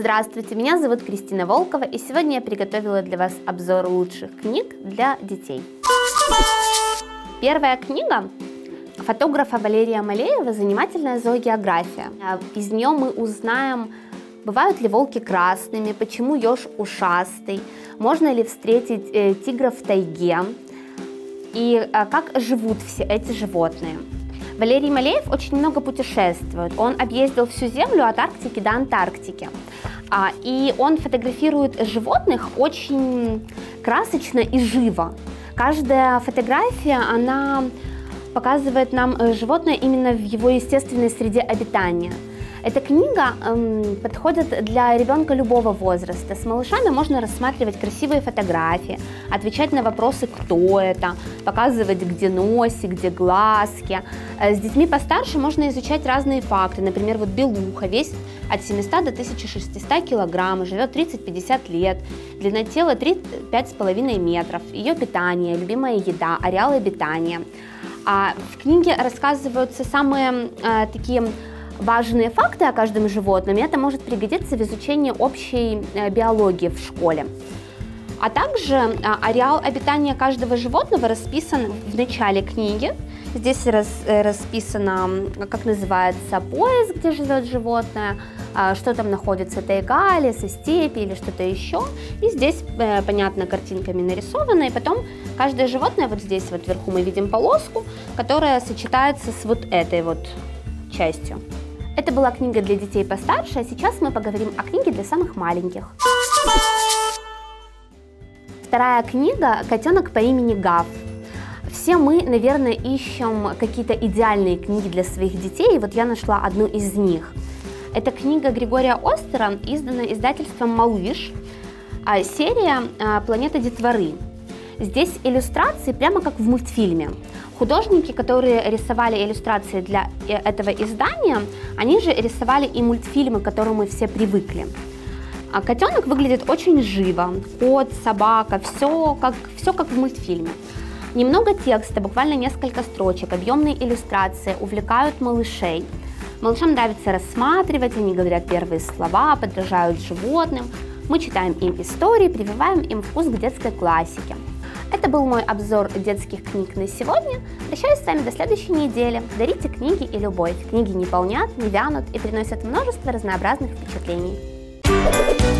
Здравствуйте, меня зовут Кристина Волкова, и сегодня я приготовила для вас обзор лучших книг для детей. Первая книга фотографа Валерия Малеева «Занимательная зоогеография». Из нее мы узнаем, бывают ли волки красными, почему еж ушастый, можно ли встретить тигров в тайге и как живут все эти животные. Валерий Малеев очень много путешествует, он объездил всю Землю от Арктики до Антарктики, и он фотографирует животных очень красочно и живо. Каждая фотография, она показывает нам животное именно в его естественной среде обитания. Эта книга подходит для ребенка любого возраста. С малышами можно рассматривать красивые фотографии, отвечать на вопросы, кто это, показывать, где носик, где глазки. С детьми постарше можно изучать разные факты. Например, вот белуха весит от 700 до 1600 килограмм, живет 30-50 лет, длина тела 5,5 метров, ее питание, любимая еда, ареалы обитания. В книге рассказываются самые такие важные факты о каждом животном, и это может пригодиться в изучении общей биологии в школе. А также ареал обитания каждого животного расписан в начале книги. Здесь расписано, как называется пояс, где живет животное, что там находится, тайга, лесостепи или что-то еще. И здесь, понятно, картинками нарисовано, и потом каждое животное, вот здесь вот вверху мы видим полоску, которая сочетается с вот этой вот частью. Это была книга для детей постарше, а сейчас мы поговорим о книге для самых маленьких. Вторая книга «Котенок по имени Гав». Все мы, наверное, ищем какие-то идеальные книги для своих детей, и вот я нашла одну из них. Это книга Григория Остера, изданная издательством «Малыш», серия «Планета детворы». Здесь иллюстрации прямо как в мультфильме. Художники, которые рисовали иллюстрации для этого издания, они же рисовали и мультфильмы, к которым мы все привыкли. Котенок выглядит очень живо, кот, собака, все как в мультфильме. Немного текста, буквально несколько строчек, объемные иллюстрации увлекают малышей. Малышам нравится рассматривать, они говорят первые слова, подражают животным. Мы читаем им истории, прививаем им вкус к детской классике. Это был мой обзор детских книг на сегодня. Прощаюсь с вами до следующей недели. Дарите книги и любовь. Книги не полнят, не вянут и приносят множество разнообразных впечатлений.